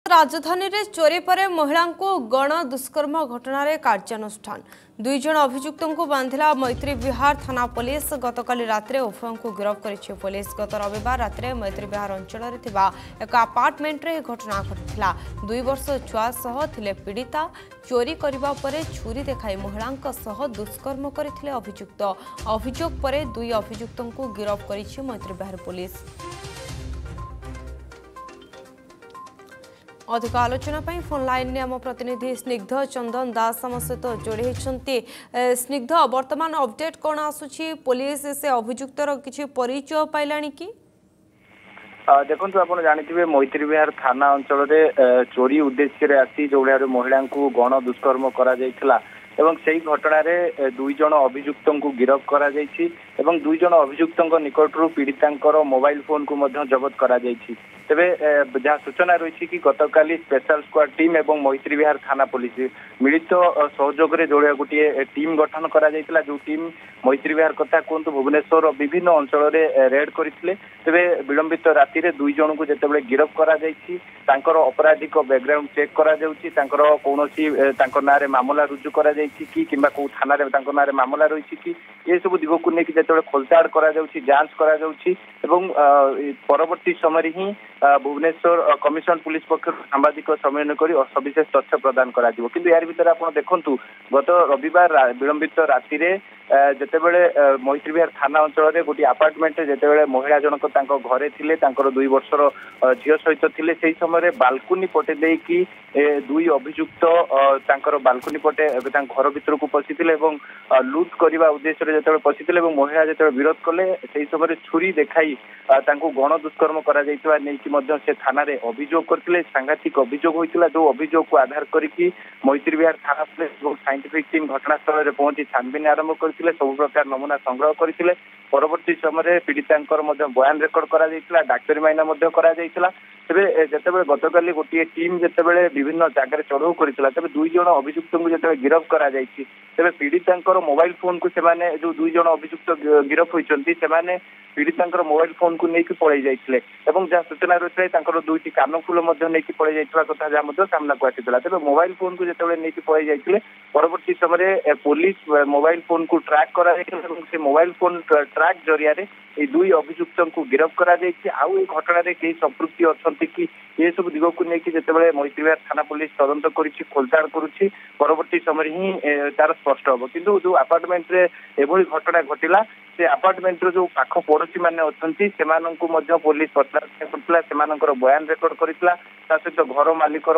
राजधानी रे चोरी पर महिला को गण दुष्कर्म घटना रे कार्यानुष्ठान दुई जन अभियुक्तों को बांधिला मैत्री विहार थाना पुलिस गतकाली रात्रे उभयों को गिरफ्त करिछि पुलिस। गत रविवार रात्रे मैत्री विहार अंचल रे थिबा एक अपार्टमेंट रे घटना घटिथिला। 2 वर्ष छुआ सह थिले पीड़िता चोरी करिबा परे छुरी देखाई महिला सह दुष्कर्म करथिले अभियुक्त। अभियोग परे 2 अभियुक्तों को गिरफ्त करिछि मैत्री विहार पुलिस। अधिक आलोचना फोन लाइन में आम प्रतिनिधि स्निग्ध चंदन दास आम सहित जोड़ी होती। स्निग्ध वर्तमान अपडेट कौन आसुची पुलिस से अभियुक्तर किसी परिचय पाइलानी कि देखो आप जानते मैत्री विहार थाना अंचल चोरी उद्देश्य आसी जो महिला को गण दुष्कर्म करा एवं से घटना रे 2 जन अभियुक्तों को गिरफ्त करा जायछि एवं 2 जन अभियुक्तों निकटरू पीड़िता मोबाइल फोन को जबत करा जायछि। तेबे जहाँ सूचना रही कि गतकाली स्पेशल स्क्वाड टीम एवं मैत्री विहार थाना पुलिस मिलित सहयोग में जोड़िया गोटे टीम गठन करा जायतिला। जो टीम मैत्री विहार कथा कहतु भुवनेश्वर विभिन्न अंचल में रेड करते तेबे विलंबित राति रे 2 जन को जितेबाला गिरफ्त करा जायछि तांकर अपराधिक बैकग्राउंड चेक करा जाउछि तांकर कोनोसी तांकर नारे मामला रुजु करा जायछि कि किंबा को थाना रे तांकर नारे मामला रही कि ये सब दिग को लेकिन जितेबाला खोलताड़ करा जाउछि जांच करा जाउछि एवं परवर्ती समय ही भुवनेश्वर कमिशन पुलिस पक्ष सांबादिक सम्मेलन कर सविशेष तथ्य प्रदान करा जिवो। किंतु यार भीतर आप देखंतु गत रविवार विलंबित राति रे जेतेबेले मैत्री विहार थाना अंचल रे गोटी अपार्टमेंट जेतेबेले महिला जनक तांको घरे थिले तांकर 2 वर्षर झियो सहित थिले सेही समय रे बालकुनी पटे देई कि 2 अभियुक्त तांकर बालकुनी पटे घर भीतर को पशिथिले एवं लूट करबा उद्देश्य रे जेतेबेले पशिथिले एवं महिला जेतेबेले विरोध कले सेही समय छुरी देखाई तांको गण दुष्कर्म करा जायतिबा नै कि मध्य से थाना रे अभियोग करथिले। सांघातिक अभियोग होइतिला जो अभियोग को आधार करिकि मैत्री विहार थाना पुलिस और साइंटिफिक टीम घटनास्थल रे पहुंची छानबीन आरंभ करथिले सब प्रकार नमूना संग्रह करथिले। परवर्ती समय पीड़िता बयान रेकर्ड करा जायतिला डाक्तरी माइना मध्य करा जायतिला। तेबे जेतेबेले गतकाली गोटे टीम जेतेबेले विभिन्न जगह चढ़ऊ करथिला तेबे 2 जन अभियुक्त को जेतेबेले गिरफ्त करा जायछि तेबे पीड़िता मोबाइल फोन को सेमाने जो 2 जन अभियुक्त गिरफ्त होइचंती सेमाने पीड़िता मोबाइल फोन को लेकिन पड़े जाते जहाँ सूचना रही है 2टी कानफुल नहीं पड़े जाता कथा जहाँ सामना को आसाला। तेज मोबाइल फोन को जो नहीं पड़े जाते परवर्ती समय पुलिस मोबाइल फोन को ट्रैक करा से मोबाइल फोन ट्रैक जरिया ये 2 अभियुक्त को गिरफ्त करा आउ ये घटना कई संपृक्ति अच्छा कि ये सब दिग को लेकिन जितेबाला मैत्री विहार थाना पुलिस तदंत करुच्ची खोलताड़ करुच्ची परवर्ती समय ही तार स्पष्ट हम किंतु जो अपार्टमेंट रे एभली घटना घटिला से अपार्टमेंट जो पाख पड़ोशी मैंने अच्छा पुलिस पचराउचरा कर बयान रेकर्ड करता सहित घर मालिकर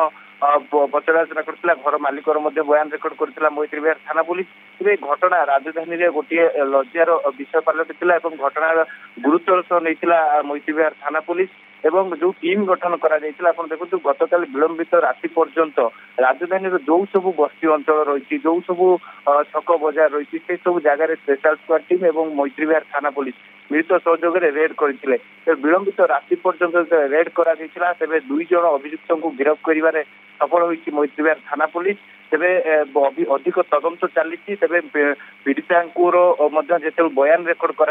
पचराउचरा करता घर मालिकर बयान रेकर्ड करता मैत्री विहार थाना पुलिस। तेज घटना राजधानी में गोटे लज्जार विषय पलटिला घटनार गुरुत्वर सह नहीं मैत्री विहार थाना पुलिस एवं जो टीम गठन करा देखो गतकाली विलंबित राति पर्यंत राजधानी जो सब बस्ती अंचल रही जो सब छक बजार रही से सब जगह स्पेशल स्क्वाड टीम एवं मैत्री विहार थाना पुलिस मिलित सहयोग में रेड करते विलंबित राति पर्यंत रेड करा तेज 2 जन अभियुक्त को गिरफ्त कर सफल होती मैत्री विहार थाना पुलिस। तेबे अधिक तदंत चली तेबे पीड़िता जो बयान रेकर्ड करा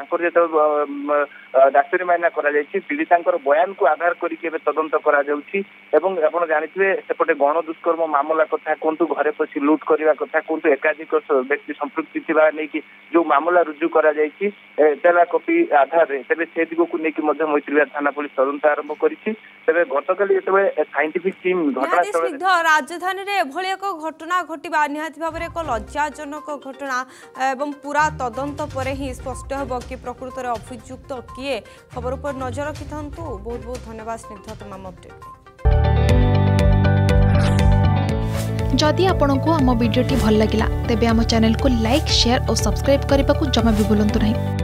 डाक्तरी माइना पीड़िता बयान को आधार करके तदंत करा जानते सेपटे गण दुष्कर्म मामला कथा कहतु घरे पशी लुट करने कथा कहतु एकाधिक व्यक्ति संपृक्ति थी नहीं जो मामला रुजु करा एतला कपी आधार तेज से दिग को लेकिन मैत्री विहार थाना पुलिस तदंत आरंभ करें। गतकाली जो साइंटिफिक टीम घटनास्थल राजधानी में घटना घटवा निहाती भाव में एक लज्जाजनक घटना एवं पूरा तदंत पर ही स्पष्ट हो कि प्रकृत में अभियुक्त किए। खबर पर नजर रखि बहुत बहुत धन्यवाद स्निग्ध तमाम अपडेट। जदि आपंक आम भिडी भल लगा तेब आम चैनल को लाइक शेयर और सब्सक्राइब करने को जमा भी भूलु नहीं।